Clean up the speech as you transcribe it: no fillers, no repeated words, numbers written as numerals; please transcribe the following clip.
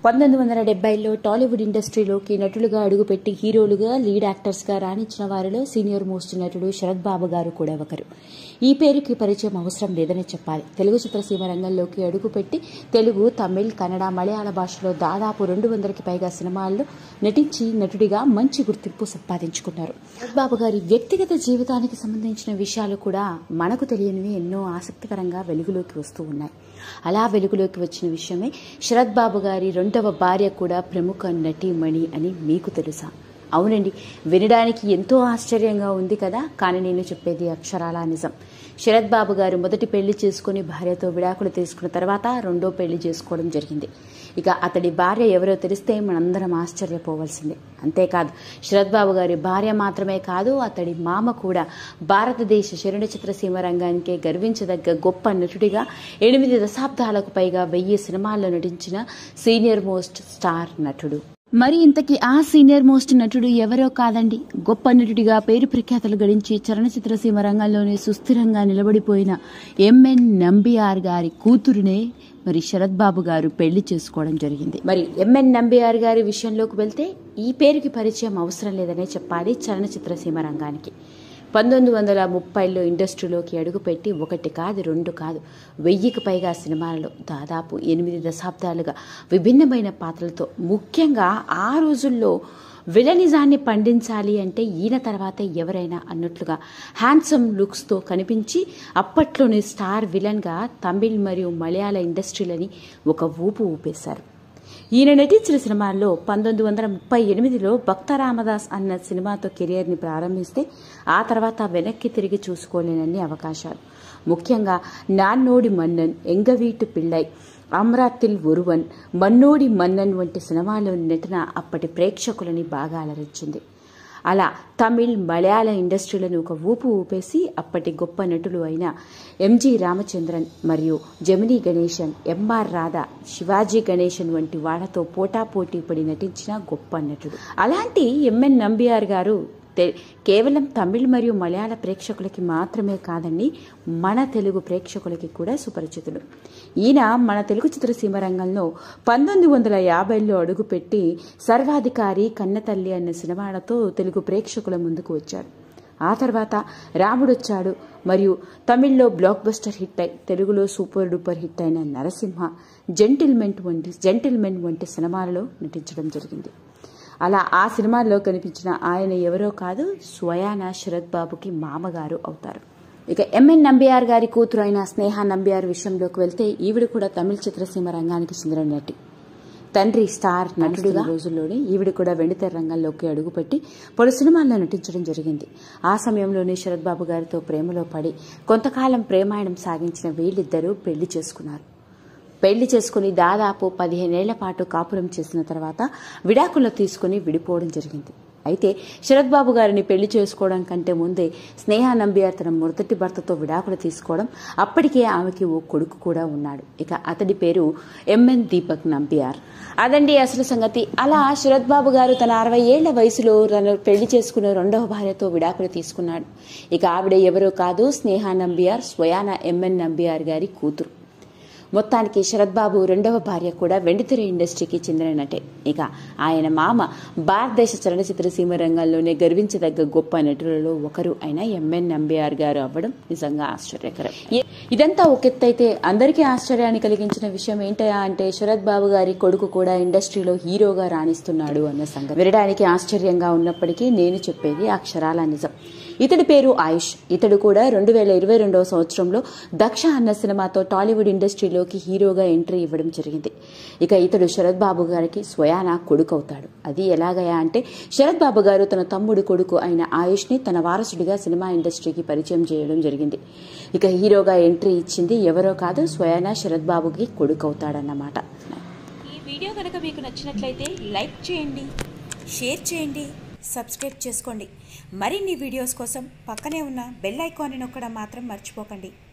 1970లో టాలీవుడ్ ఇండస్ట్రీలోకి నటులుగా అడుగుపెట్టి హీరోలుగా లీడ్ యాక్టర్స్గా రాణించిన వారిలో సీనియర్ మోస్ట్ నటుడు శరత్ బాబు గారు కూడా ఒకరు. ఈ పేరుకి పరిచయం అవసరం లేదనే చెప్పాలి. తెలుగు చిత్రసీమ రంగంలోకి అడుగుపెట్టి తెలుగు, తమిళ్, కన్నడ, మలయాళ భాషలో దాదాపు 200కి పైగా సినిమాల్లో నటించి నటుడిగా మంచి గుర్తింపు సంపాదించుకున్నారు. శరత్ బాబు గారి వ్యక్తిగత జీవితానికి సంబంధించిన విషయాలు కూడా మనకు తెలియనివి ఎన్నో ఆసక్తికరంగా వెలుగులోకి వస్తూ ఉన్నాయి. అలా వెలుగులోకి వచ్చిన విషయమే శరత్ బాబు గారి రెండవ భార్య కూడా ప్రముఖ నటీమణి అని మీకు తెలుసా? అవునండి, వినడానికి ఎంతో ఆశ్చర్యంగా ఉంది కదా, కానీ నేను చెప్పేది అక్షరాలా నిజం. శరత్ బాబు గారు మొదటి పెళ్లి చేసుకుని భార్యతో విడాకులు తీసుకున్న తర్వాత రెండో పెళ్లి చేసుకోవడం జరిగింది. ఇక అతడి భార్య ఎవరో తెలిస్తే మనందరం ఆశ్చర్యపోవాల్సిందే. అంతేకాదు, శరత్ బాబు గారి భార్య మాత్రమే కాదు, అతడి మామ కూడా భారతదేశ చలన చిత్రసీమ రంగానికే గర్వించదగ్గ గొప్ప నటుడిగా 8 దశాబ్దాలకు పైగా 1000 సినిమాల్లో నటించిన సీనియర్ మోస్ట్ స్టార్ నటుడు. మరి ఇంతకీ ఆ సీనియర్ మోస్ట్ నటుడు ఎవరో కాదండి, గొప్ప నటుడిగా పేరు ప్రఖ్యాతలు గడించి చలనచిత్రసీమ రంగంలోనే సుస్థిరంగా నిలబడిపోయిన ఎంఎన్ నంబియార్ గారి కూతురునే మరి శరత్ బాబు గారు పెళ్లి చేసుకోవడం జరిగింది. మరి ఎంఎన్ నంబియార్ గారి విషయంలోకి వెళ్తే ఈ పేరుకి పరిచయం అవసరం లేదనే చెప్పాలి చలనచిత్రసీమ రంగానికి. 1930లో ఇండస్ట్రీలోకి అడుగుపెట్టి 1 కాదు 2 కాదు 1000కి పైగా సినిమాలలో దాదాపు 8 దశాబ్దాలుగా విభిన్నమైన పాత్రలతో, ముఖ్యంగా ఆ రోజుల్లో విలనిజాన్ని పండించాలి అంటే ఈయన తర్వాతే ఎవరైనా అన్నట్లుగా హ్యాండ్సమ్ లుక్స్తో కనిపించి అప్పట్లోనే స్టార్ విలన్గా తమిళ్ మరియు మలయాళ ఇండస్ట్రీలని ఒక ఊపు ఊపేశారు. ఈయన నటించిన సినిమాల్లో 1938లో భక్త రామదాస్ అన్న సినిమాతో కెరియర్ని ప్రారంభిస్తే ఆ తర్వాత వెనక్కి తిరిగి చూసుకోలేనన్ని అవకాశాలు. ముఖ్యంగా నాన్నోడి మన్నన్, ఎంగవీటు పిళ్ళై, అమ్రాతిల్ ఒరువన్, మన్నోడి మన్నన్ వంటి సినిమాల్లో నటన అప్పటి ప్రేక్షకులని బాగా అలరించింది. అలా తమిళ్, మలయాళ ఇండస్ట్రీలను ఒక ఊపు ఊపేసి అప్పటి గొప్ప నటులు అయిన ఎంజి రామచంద్రన్ మరియు జమినీ గణేశన్, ఎంఆర్ రాధా, శివాజీ గణేశన్ వంటి వాళ్లతో పోటాపోటీ పడి నటించిన గొప్ప నటుడు. అలాంటి ఎంఎన్ నంబియార్ గారు కేవలం తమిళ్ మరియు మలయాళ ప్రేక్షకులకి మాత్రమే కాదండి, మన తెలుగు ప్రేక్షకులకి కూడా సుపరిచితులు. ఈయన మన తెలుగు చిత్రసీమ రంగంలో 1950లో అడుగుపెట్టి సర్వాధికారి, కన్నతల్లి అన్న సినిమాలతో తెలుగు ప్రేక్షకుల ముందుకు వచ్చాడు. ఆ తర్వాత రాముడొచ్చాడు మరియు తమిళ్లో బ్లాక్ బస్టర్ హిట్ అయి తెలుగులో సూపర్ డూపర్ హిట్ అయిన నరసింహ, జెంటిల్మెన్ వంటి సినిమాలలో నటించడం జరిగింది. అలా ఆ సినిమాల్లో కనిపించిన ఆయన ఎవరో కాదు, స్వయానా శరత్ బాబుకి మామగారు అవుతారు. ఇక ఎంఎన్ నంబియార్ గారి కూతురు అయిన స్నేహ నంబియార్ విషయంలోకి వెళ్తే ఈవిడ కూడా తమిళ చిత్రసీమ రంగానికి చెందిన నటి. తండ్రి స్టార్ నటుడిగా రోజుల్లోనే ఈవిడ కూడా వెండితెర రంగంలోకి అడుగుపెట్టి పలు సినిమాల్లో నటించడం జరిగింది. ఆ సమయంలోనే శరత్ బాబు గారితో ప్రేమలో పడి కొంతకాలం ప్రేమాయణం సాగించిన వీళ్ళిద్దరూ పెళ్లి చేసుకున్నారు. పెళ్లి చేసుకుని దాదాపు 15 ఏళ్ల పాటు కాపురం చేసిన తర్వాత విడాకులు తీసుకుని విడిపోవడం జరిగింది. అయితే శరత్ బాబు గారిని పెళ్లి చేసుకోవడం కంటే ముందే స్నేహ నంబియార్ తన మొదటి భర్తతో విడాకులు తీసుకోవడం, అప్పటికే ఆమెకి ఓ కొడుకు కూడా ఉన్నాడు. ఇక అతడి పేరు ఎంఎన్ దీపక్ నంబియార్. అదండి అసలు సంగతి. అలా శరత్ బాబు గారు తన 60 ఏళ్ల వయసులో తను పెళ్లి చేసుకున్న రెండవ భార్యతో విడాకులు తీసుకున్నాడు. ఇక ఆవిడ ఎవరో కాదు, స్నేహ నంబియార్, స్వయానా ఎంఎన్ నంబియార్ గారి కూతురు. మొత్తానికి శరత్ బాబు రెండవ భార్య కూడా వెండితెర ఇండస్ట్రీకి చెందిన నటే. ఇక ఆయన మామ భారతదేశ చలనచిత్ర సీమ రంగంలోనే గర్వించదగ్గ గొప్ప నటులలో ఒకరు అయిన ఎంఎన్ నంబియార్ గారు అవ్వడం నిజంగా ఆశ్చర్యకరం. ఇదంతా ఒక ఎత్తైతే అందరికీ ఆశ్చర్యాన్ని కలిగించిన విషయం ఏంటయా అంటే శరత్ బాబు గారి కొడుకు కూడా ఇండస్ట్రీలో హీరోగా రాణిస్తున్నాడు అన్న సంగతి. వినడానికి ఆశ్చర్యంగా ఉన్నప్పటికీ నేను చెప్పేది అక్షరాల నిజం. ఇతడి పేరు ఆయుష్. ఇతడు కూడా 2022వ సంవత్సరంలో దక్ష అన్న సినిమాతో టాలీవుడ్ ఇండస్ట్రీలోకి హీరోగా ఎంట్రీ ఇవ్వడం జరిగింది. ఇక ఇతడు శరత్ బాబు గారికి స్వయానా కొడుకు అవుతాడు. అది ఎలాగయా అంటే శరత్ బాబు గారు తన తమ్ముడు కొడుకు అయిన ఆయుష్ ని తన వారసుడిగా సినిమా ఇండస్ట్రీకి పరిచయం చేయడం జరిగింది. ఇక హీరోగా ఎంట్రీ ఇచ్చింది ఎవరో కాదు, స్వయానా శరత్ బాబుకి కొడుకు అవుతాడన్నమాట. ఈ వీడియో కనుక మీకు నచ్చినట్లయితే లైక్ చేయండి, షేర్ చేయండి, సబ్స్క్రైబ్ చేసుకోండి. మరిన్ని వీడియోస్ కోసం పక్కనే ఉన్న బెల్ ఐకాన్ని నొక్కడం మాత్రం మర్చిపోకండి.